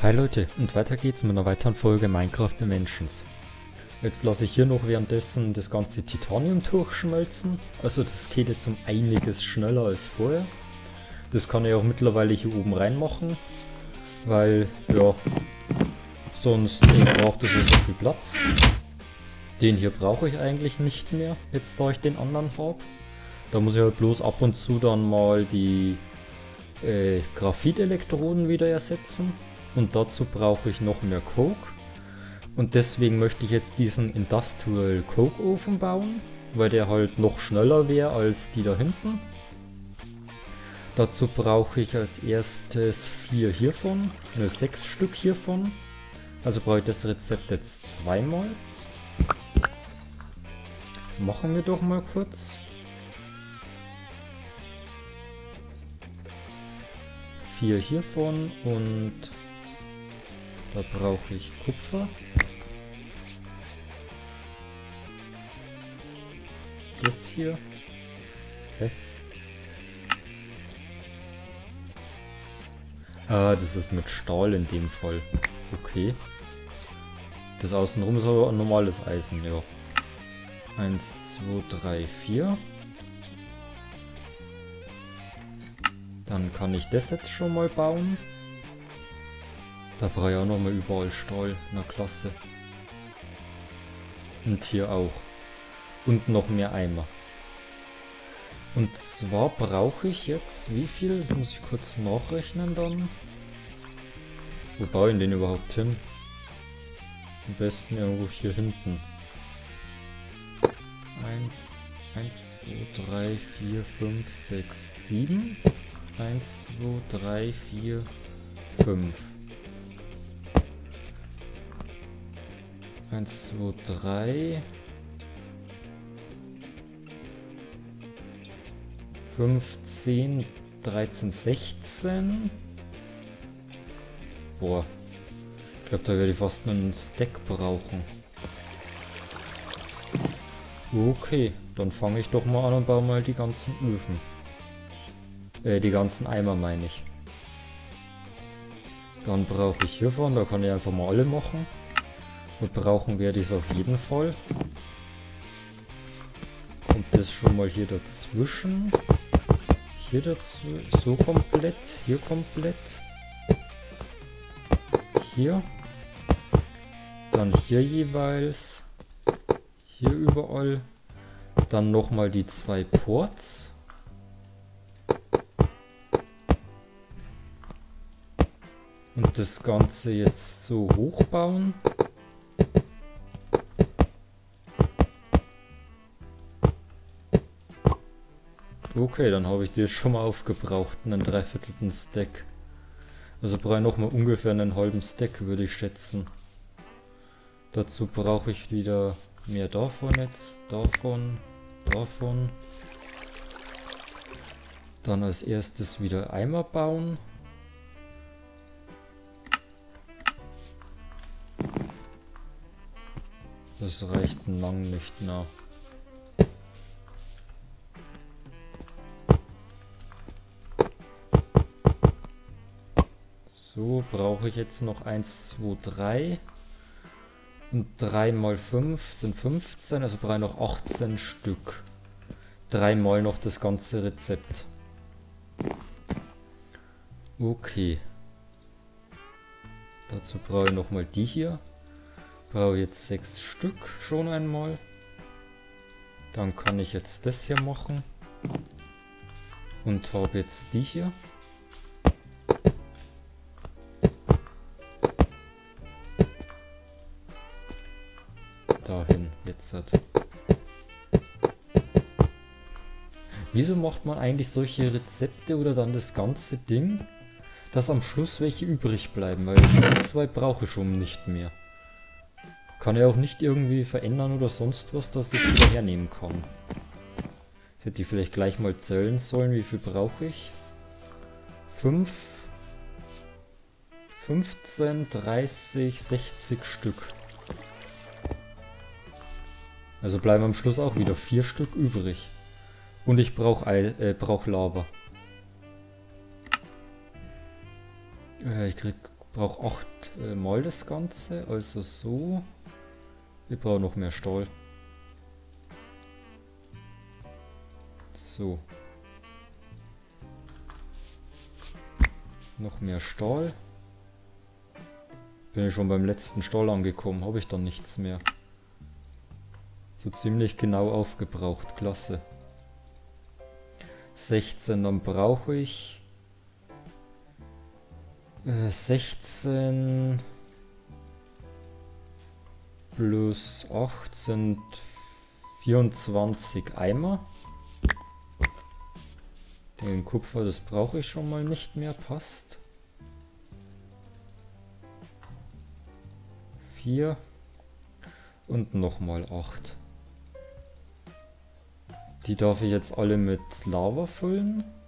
Hi Leute, und weiter geht's mit einer weiteren Folge Minecraft Dimensions. Jetzt lasse ich hier noch währenddessen das ganze Titanium durchschmelzen. Also das geht jetzt um einiges schneller als vorher. Das kann ich auch mittlerweile hier oben reinmachen, weil, ja, sonst braucht es nicht so viel Platz. Den hier brauche ich eigentlich nicht mehr, jetzt da ich den anderen habe. Da muss ich halt bloß ab und zu dann mal die Graphitelektroden wieder ersetzen. Und dazu brauche ich noch mehr Coke. Und deswegen möchte ich jetzt diesen Industrial Coke Ofen bauen, weil der halt noch schneller wäre als die da hinten. Dazu brauche ich als erstes 4 hiervon, 6 Stück hiervon. Also brauche ich das Rezept jetzt zweimal. Machen wir doch mal kurz. 4 hiervon und da brauche ich Kupfer. Das hier. Hä? Ah, das ist mit Stahl in dem Fall. Okay. Das außenrum ist aber ein normales Eisen, ja. 1, 2, 3, 4. Dann kann ich das jetzt schon mal bauen. Da brauche ich auch nochmal überall Stahl. Na klasse. Und hier auch. Und noch mehr Eimer. Und zwar brauche ich jetzt, wie viel? Das muss ich kurz nachrechnen dann. Wo baue ich den überhaupt hin? Am besten irgendwo hier hinten. 1, 2, 3, 4, 5, 6, 7. 1, 2, 3, 4, 5. 1, 2, 3. 15, 13, 16. Boah. Ich glaube, da werde ich fast einen Stack brauchen. Okay, dann fange ich doch mal an und baue mal die ganzen Öfen. Die ganzen Eimer meine ich. Dann brauche ich hiervon, da kann ich einfach mal alle machen. Und brauchen werde ich es auf jeden Fall. Und das schon mal hier dazwischen. Hier dazu, so komplett, hier komplett. Hier. Dann hier jeweils. Hier überall. Dann nochmal die 2 Ports. Und das Ganze jetzt so hochbauen. Okay, dann habe ich die schon mal aufgebraucht, einen dreiviertelten Stack. Also brauche ich nochmal ungefähr einen halben Stack, würde ich schätzen. Dazu brauche ich wieder mehr davon jetzt, davon. Dann als erstes wieder Eimer bauen. Das reicht lang nicht, na. So, brauche ich jetzt noch 1, 2, 3. Und 3 mal 5 sind 15, also brauche ich noch 18 Stück. 3 mal noch das ganze Rezept. Okay. Dazu brauche ich nochmal die hier. Brauche jetzt 6 Stück schon einmal. Dann kann ich jetzt das hier machen. Und habe jetzt die hier. Dahin, jetzt hat. Wieso macht man eigentlich solche Rezepte oder dann das ganze Ding, dass am Schluss welche übrig bleiben? Weil jetzt die 2 brauche ich schon nicht mehr. Kann ich auch nicht irgendwie verändern oder sonst was, dass ich das wieder hernehmen kann. Ich hätte die vielleicht gleich mal zählen sollen, wie viel brauche ich? 5, 15, 30, 60 Stück. Also bleiben am Schluss auch wieder 4 Stück übrig. Und ich brauch Lava. Ich krieg Brauche 8 mal das Ganze, also so. Ich brauche noch mehr Stahl. So. Noch mehr Stahl. Bin ich schon beim letzten Stahl angekommen, habe ich dann nichts mehr. So ziemlich genau aufgebraucht, klasse. 16, dann brauche ich 16 plus 8 sind 24 Eimer. Den Kupfer, das brauche ich schon mal nicht mehr, passt. 4 und nochmal 8. Die darf ich jetzt alle mit Lava füllen.